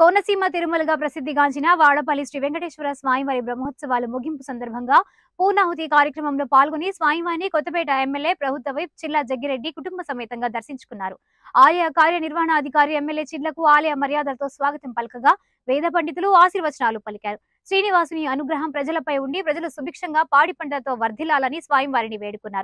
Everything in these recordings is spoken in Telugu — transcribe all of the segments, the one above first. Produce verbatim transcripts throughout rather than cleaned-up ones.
కోనసీమ తిరుమలగా ప్రసిద్ధిగాంచిన వాడపల్లి శ్రీ వెంకటేశ్వర స్వామివారి బ్రహ్మోత్సవాల ముగింపు సందర్భంగా పూర్ణాహుతి కార్యక్రమంలో పాల్గొని స్వామివారిని కొత్తపేట ఎమ్మెల్యే ప్రభుత్వ వైప్ చిల్లా జగ్గిరెడ్డి కుటుంబ సమేతంగా దర్శించుకున్నారు. ఆలయ కార్యనిర్వహణాధికారి ఎమ్మెల్యే చిల్లకు ఆలయ మర్యాదలతో స్వాగతం పలకగా వేద పండితులు ఆశీర్వచనాలు పలికారు. శ్రీనివాసుని అనుగ్రహం ప్రజలపై ఉండి ప్రజలు సుభిక్షంగా పాడి పంటలతో వర్ధిల్లాలని స్వామివారిని వేడుకున్నారు.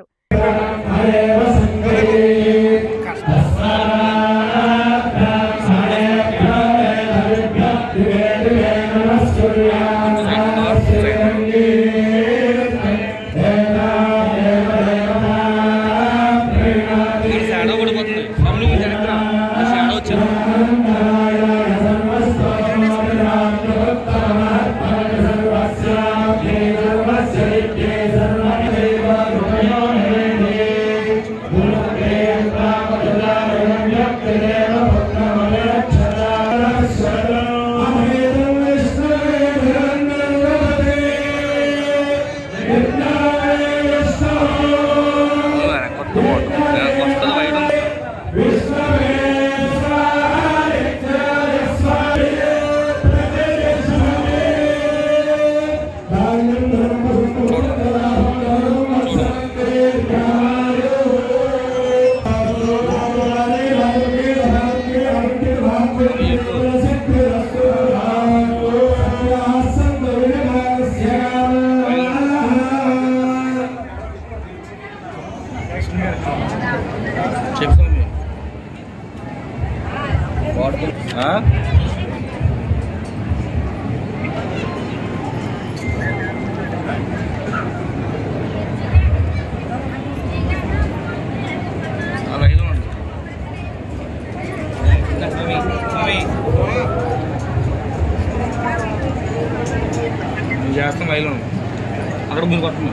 చేస్తాం వైలో అక్కడ ముందు కొట్టండి.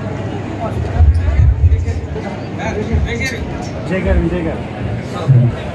విజయ్ గారు విజయ్ గారు